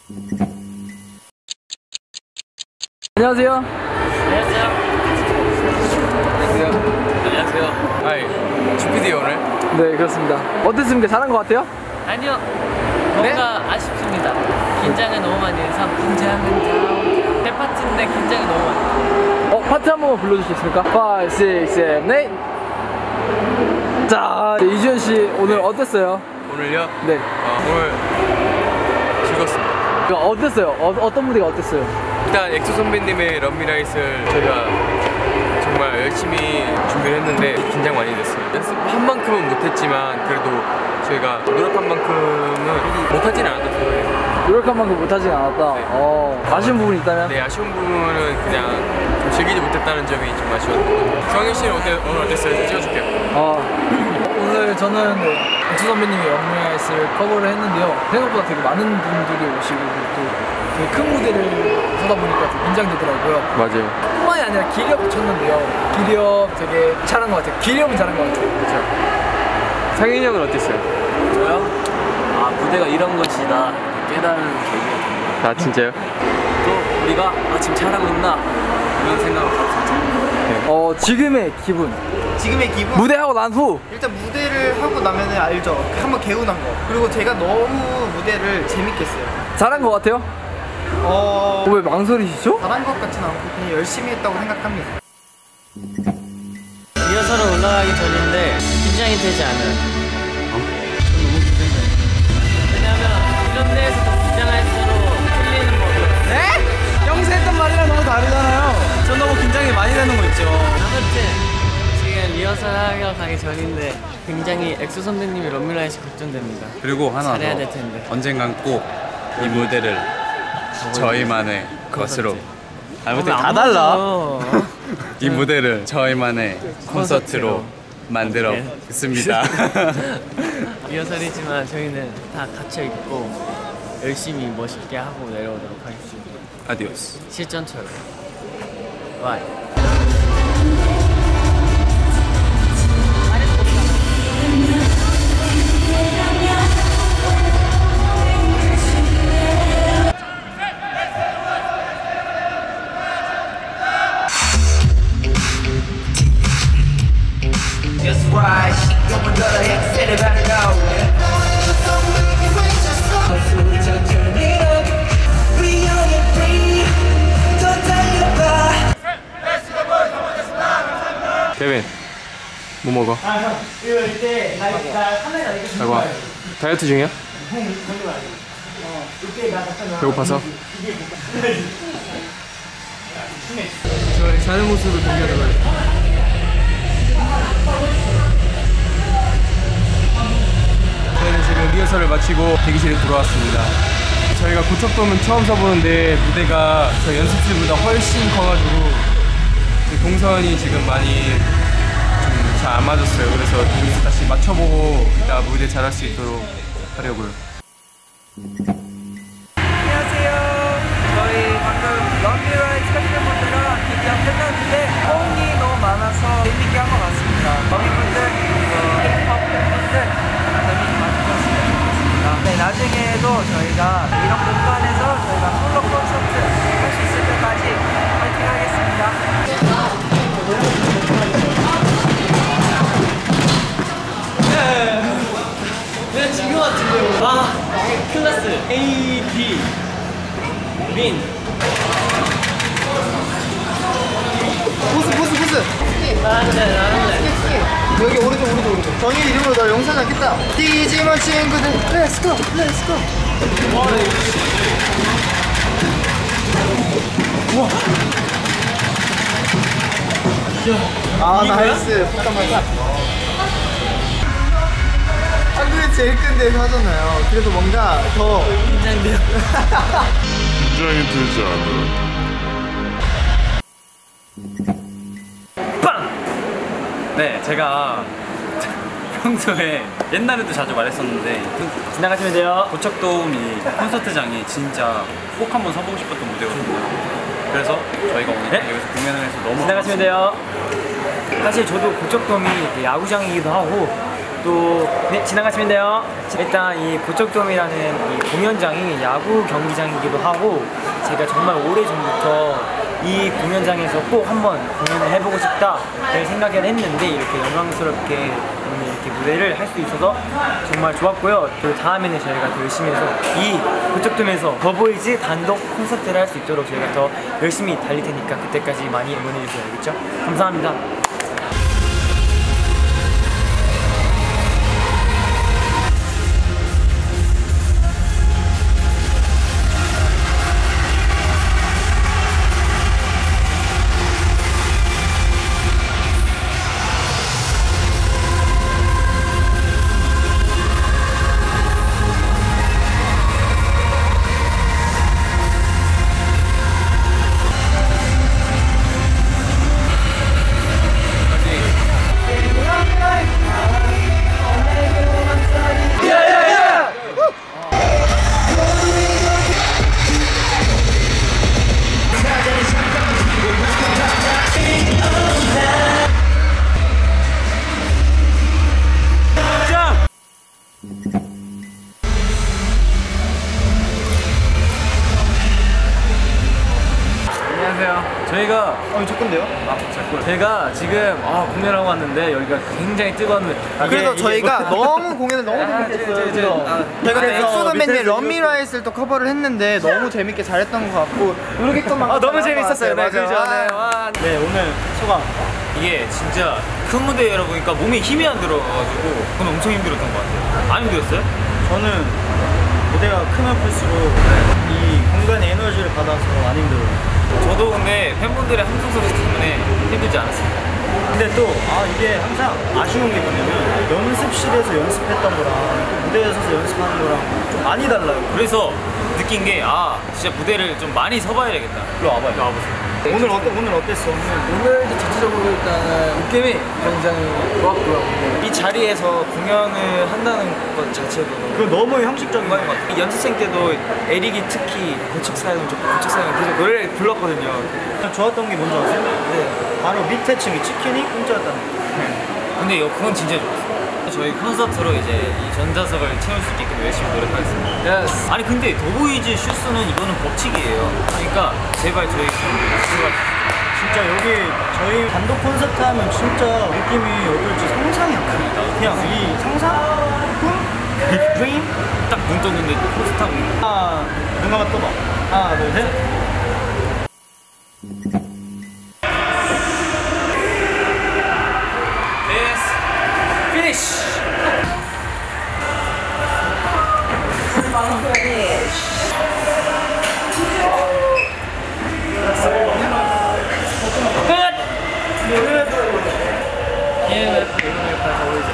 안녕하세요. 안녕하세요. 안녕하세요. 안녕하세요. 하이. 주피디요 오늘? 네, 그렇습니다. 어땠습니까? 잘한 것 같아요? 아니요. 뭔가 아쉽습니다. 긴장을 너무 많이 해서 긴장은 다운. 제 파트인데 긴장이 너무 많이. 파트 한 번만 불러주시겠습니까? 5, 6, 7, 8. 자, 이주현 씨 오늘 어땠어요? 오늘요? 네. 오늘 즐겁습니다. 어땠어요? 어떤 무대가 어땠어요? 일단 엑소 선배님의 런미라이트를 저희가 정말 열심히 준비를 했는데 긴장 많이 됐어요. 연습한 만큼은 못했지만 그래도 저희가 노력한 만큼은 못하진 않았다 생각해요. 노력한 만큼 못하진 않았다. 네. 아쉬운 부분이 있다면? 네, 아쉬운 부분은 그냥 좀 즐기지 못했다는 점이 좀 아쉬웠고. 성현 씨는 오늘 어땠어요? 찍어줄게요. 오늘 저는 엑소 선배님의 런미라이트를 커버를 했는데요. 생각보다 되게 많은 분들이 오시고 또 되게 큰 무대를 서다 보니까 되게 긴장되더라고요. 맞아요. 뿐만이 아니라 기력 쳤는데요. 기력 되게 잘한 것 같아요. 기력은 잘한 것 같아요. 그렇죠. 상현이 형은 어땠어요? 저요? 무대가 이런 것이다. 깨달은 계기가 됩니다. 아 진짜요? 또 우리가 지금 잘하고 있나? 이런 생각을 가졌죠. 지금의 기분. 지금의 기분? 무대하고 난 후. 일단 무대를 하고 나면 알죠. 한번 개운한 거. 그리고 제가 너무 무대를 재밌게 했어요. 잘한 것 같아요? 왜 망설이시죠? 잘한 것 같진 않고 그냥 열심히 했다고 생각합니다. 리허설은 올라가기 전인데 긴장이 되지 않아요. 저 너무 긴장돼요. 왜냐면 이런 데에서 더 긴장할수록 틀리는 거고. 네? 영세 했던 말이랑 너무 다르잖아요. 전 너무 긴장이 많이 되는 거 있죠. 아무튼 지금 리허설 하러 가기 전인데 굉장히 엑소 선배님이 런미라이트 걱정됩니다. 그리고 하나 잘해야 더 될 텐데. 언젠간 꼭 이 무대를 저희만의 것으로 아무튼 다 달라. 이 무대를 저희만의 콘서트로 만들어 있습니다. 리허설이지만 저희는 다 갇혀 있고 열심히 멋있게 하고 내려오도록 하겠습니다. 아디오스. 실전처럼. 바이. That's right, you're another hit, said it back out. 케빈 뭐 먹어? 아이고 다이어트 중이야? 배고파서? 저의 자는 모습을 공개하도록 저희는 지금 리허설을 마치고 대기실에 돌아왔습니다. 저희가 고척돔은 처음 서보는데 무대가 저희 연습실보다 훨씬 커가지고 동선이 지금 많이 좀 잘 안 맞았어요. 그래서 둘이서 다시 맞춰보고 이따 무대 잘할 수 있도록 하려고요. 안녕하세요. 저희 방금 런미라이트 스페셜 무대가 드디어 끝났는데 호응이 너무 많아서 재밌게 한 것 같습니다. 러미분들, 힙합 팬분들 재밌게 봐주셨으면 좋겠습니다. 네, 나중에도 저희가 이런 공간에서 저희가 솔로 콘서트 할 수 있을 때까지 파이팅 하겠습니다. 네, 지금 같은데요. 클래스 A, B, 민. 보스. 여기 오른쪽. 정희 이름으로 널 용서하지 않겠다. 디지몬 친구들, Let's go. 나이스. 잠깐만. 한국에 제일 큰 데서 하잖아요. 그래서 뭔가 더 긴장돼요. 긴장이 되지 않아. 네, 제가 평소에 옛날에도 자주 말했었는데 지나가시면 돼요. 고척돔이 콘서트장이 진짜 꼭 한번 서보고 싶었던 무대거든요. 그래서 저희가 오늘 여기서 공연을 해서 너무 지나가시면 돼요. 사실 저도 고척돔이 야구장이기도 하고 또 지나가시면 돼요. 일단 이 보척돔이라는 이 공연장이 야구 경기장이기도 하고 제가 정말 오래전부터 이 공연장에서 꼭 한번 공연을 해보고 싶다를 생각을 했는데 이렇게 영광스럽게 오늘 이렇게 무대를 할 수 있어서 정말 좋았고요. 또 다음에는 저희가 더 열심히 해서 이 보척돔에서 더보이즈 단독 콘서트를 할 수 있도록 저희가 더 열심히 달릴 테니까 그때까지 많이 응원해주세요. 알겠죠? 감사합니다. 저희가 제 건데요? 제가 지금 공연하고 왔는데 여기가 굉장히 뜨거운 그래서 저희가 너무 공연을 너무 재밌게 했어요. 저희가 엑소더맨의 럼미라이트를 또 커버를 했는데 너무 재밌게 잘했던 것 같고 노르게끔만 너무 재밌었어요. 네, 그죠? 네, 오늘 소감. 이게 진짜 큰 무대에 열어보니까 몸에 힘이 안 들어가지고 저는 엄청 힘들었던 것 같아요. 안 힘들었어요? 저는 무대가 크면 클수록 이 공간의 에너지를 받아서 안 힘들어요. 저도 근데 팬분들의 함성 소리 때문에 힘들지 않았어요. 근데 또 이게 항상 아쉬운 게 뭐냐면 연습실에서 연습했던 거랑 또 무대에 서서 연습하는 거랑 좀 많이 달라요. 그래서 느낀 게 진짜 무대를 좀 많이 서봐야 되겠다. 일로 와봐요. 일로 와보세요. 오늘 어땠어? 오늘도 전체적으로 일단은 느낌이 굉장히 좋았고요. 이 자리에서 공연을 한다는 것 자체도 그거 너무 형식적인 거 같아요. 이 연습생 때도 에릭이 특히 고척사연 계속 노래를 불렀거든요. 좋았던 게 뭔지 아세요? 네. 바로 밑에 층이 치킨이 공짜였다는 거. 근데 그건 진짜 좋았어요. 저희 콘서트로 이제 이 전자석을 채울 수 있게끔 열심히 노력하겠습니다. Yes. 아니 근데 더보이즈 슈스는 이거는 법칙이에요. 그러니까 제발 저희 진짜 여기 저희 단독 콘서트 하면 진짜 느낌이 어떨지 상상이 안 갑니다. 그냥 이 상상? 꿈? 드림? 딱 눈 떴는데 콘서트 하고 눈 감아 떠봐. 하나, 둘, 셋. 피니쉬! EMF